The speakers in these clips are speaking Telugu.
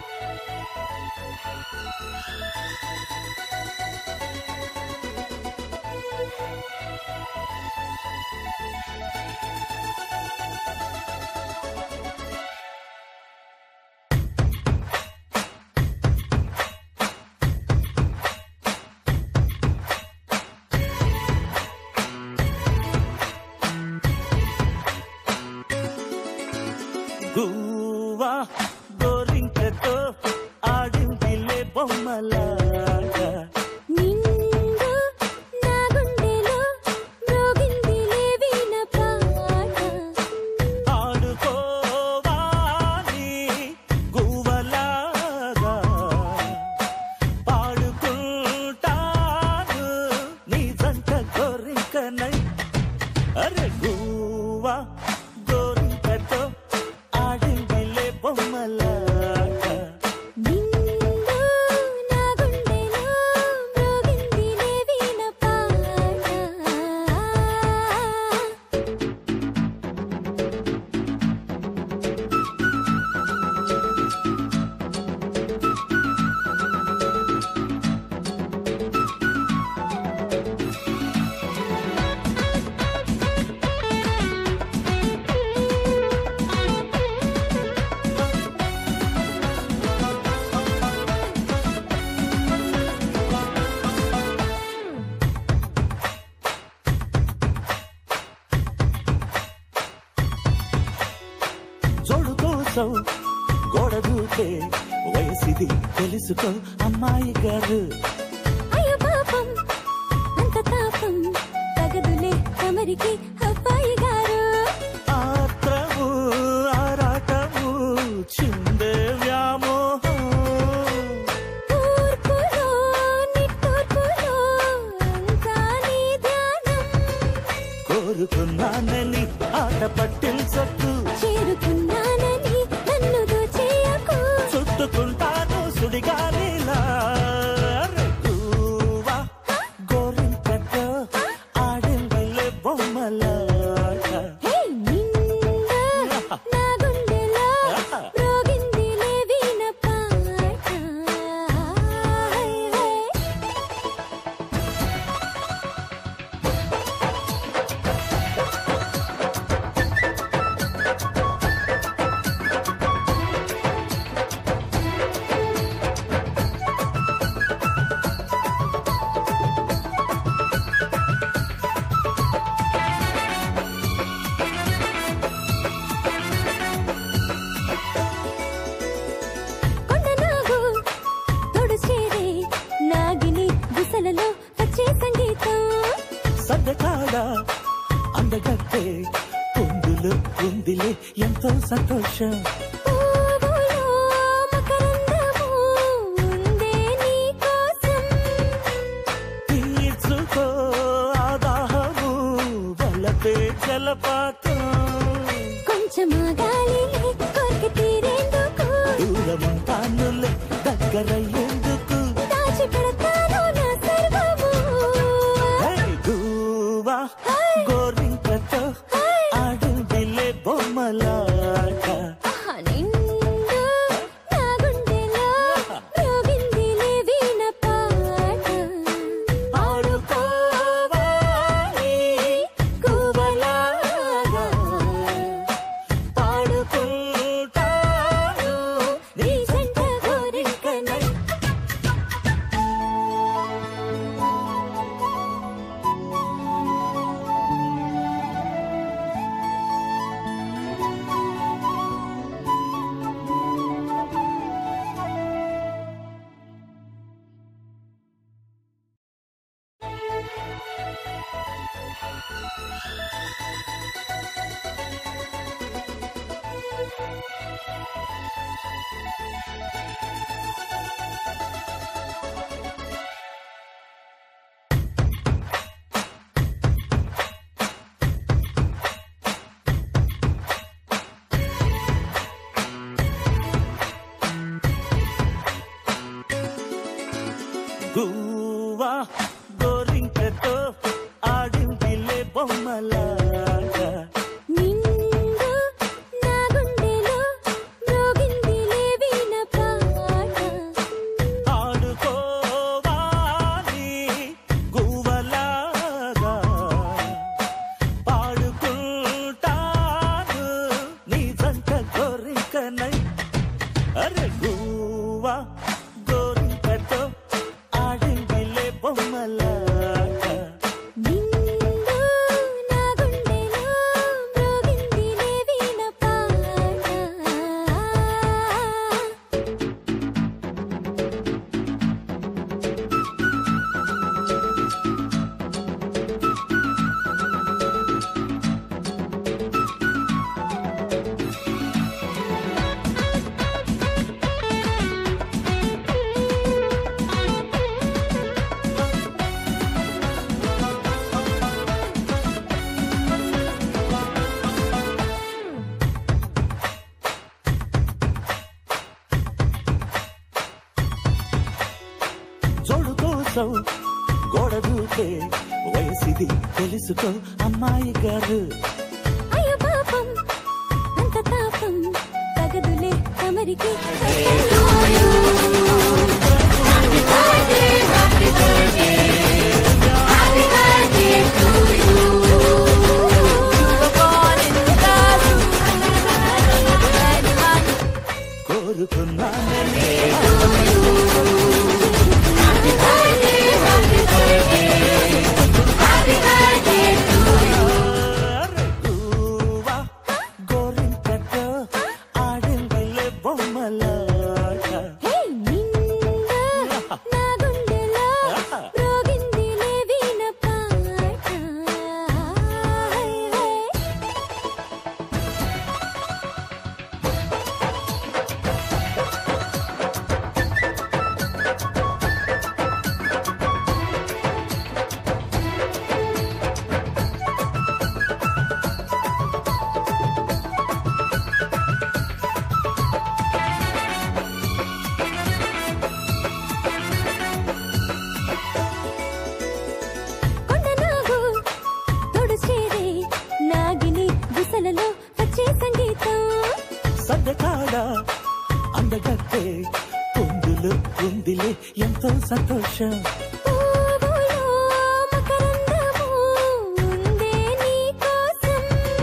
గువ్వా గోరింకతో ఆడిందిలే బొమ్మలాగా నిండు నా గుండెలో మ్రోగిందిలే వీణ పాట ఆడుకోవాలి గువ్వలాగా పాడుకుంటాను నీ జంట గోరింకనై అరే గువ్వా గోరింకతో ఆడిందిలే బొమ్మలాగా నిండు నా గుండెలో మ్రోగిందిలే వీణ పాట జోడు కోసం గోడ దూకే వయసిది తెలుసుకో అమ్మాయి గారు అయ్యో పాపం అంత తాపం తగదులే తమరికి అబ్బాయి గారు ఆత్రము ఆరాటము చిందే వ్యామోహం తూర్పులో నిట్టూర్పులో అంతా నీ ధ్యానం కోరుకున్నానని ఆట పట్టించకు చేరుకున్నానని నన్ను దోచేయకు చుట్టుకుంటాను సుడిగాలిలా గువ్వా గోరింకతో ఆడిందిలే బొమ్మలాగా హే నిండు నా గుండెలో మ్రోగిందిలే వీణ పాట హై హై కొండనాగు తోడు చేరే నాగిని గుసలలో వచ్చే సంగీతం సద్దకాడ అందగట్టే పొందులు ఉందిలే ఎంతో సంతోషం పువ్వులో మకరందము ఉందే నీ కోసం తీర్చుకో ఆదాహము వలపే జలపాతం కొంచెం గాలిలే కోరిక తీరేందుకు దూరముంటానులే దగ్గరయ్యేందుకు దాచిపెడతాను నా సర్వము హే గువ్వా గోరింకతో ఆడిందిలే బొమ్మలాగా నిండు నా గుండెలో మ్రోగిందిలే వీణ పాట ఆడుకోవాలి గువ్వలాగా పాడుకుంటాను నీ జంట గోరింకనై కోసం గోడ దూకే వయసిది తెలుసుకో అమ్మాయి గారు. అయ్యో పాపం అంత తాపం తగదులే తమరికి. కోరుకున్నానని గోరింకతో ఆడిందిలే బొమ్మలాట. హే నిండా నా గుండెలో రోగిందిలే వీణ పాట. హై హై కొండనాగు తోడు చేరే నాగిని గుసలలో వచ్చే సంగీతం. సద్దకాడ అందగట్టే పొందులు ఉందిలే ఎంతో సంతోషం. పువ్వులో మకరందము ఉందే నీ కోసం.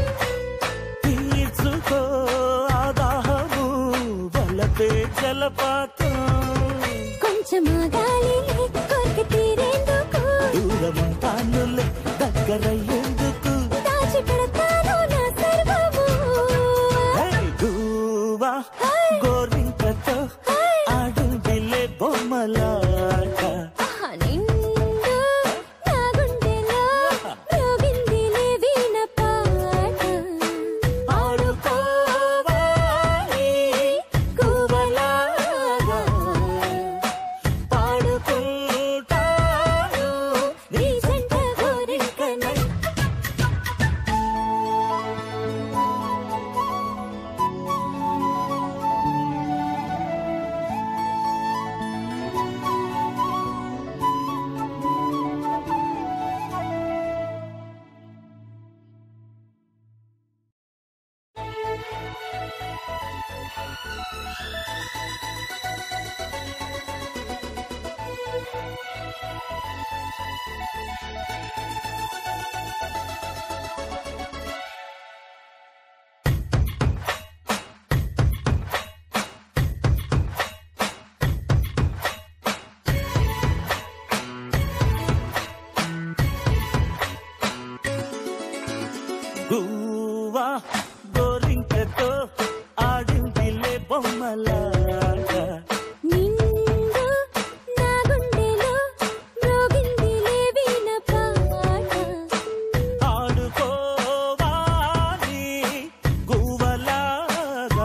తీర్చుకో ఆదాహము వలపే జలపాతం. కొంచెం ఆగాలి కోరిక తీరేందుకు. దూరముంటానులే దగ్గరయ్యేందుకు. దాచిపెడతాను నా సర్వము. గువ్వా గోరింకతో ఆడిందిలే బొమ్మలాట. నిండు నా గుండెలో రోగిందిలే వీణ పాట. ఆడుకోవాలి గువ్వలాగా పాడుకుంటాను నీ జంట గోరింకనై. గువ్వా గోరింకతో ఆడిందిలే బొమ్మలాట. నిండు నా గుండెలో రోగిందిలే వీణ పాట. ఆడుకోవాలి గువ్వలాగా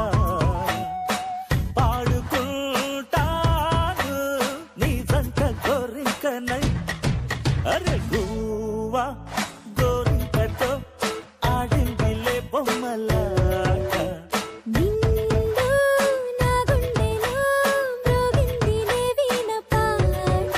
పాడుకుంటాను నీ జంట గోరింకనై. అరే గువ్వా గోరింకతో ఆడిందిలే బొమ్మలాట. నిండు నా గుండెలో రోగిందిలే వీణ పాట.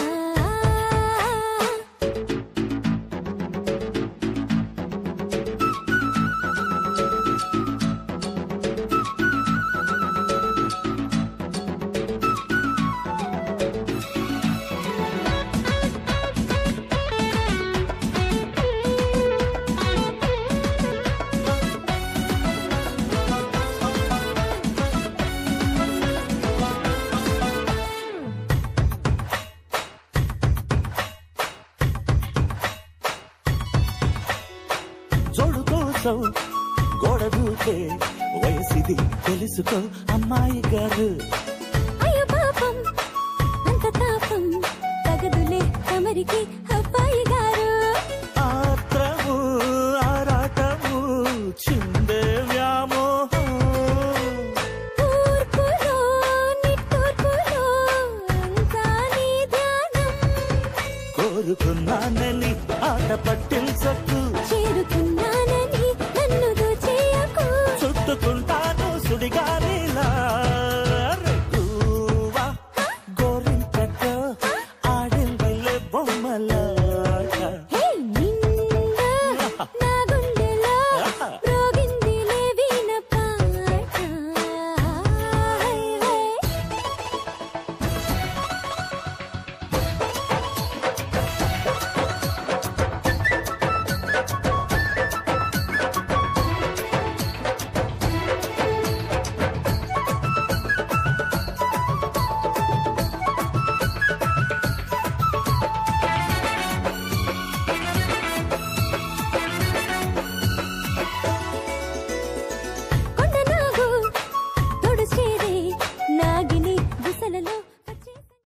జోడు కోసం గోడ దూకే వయసిది తెలుసుకో అమ్మాయి గారు. అయ్యో పాపం అంత తాపం తగదులే తమరికి.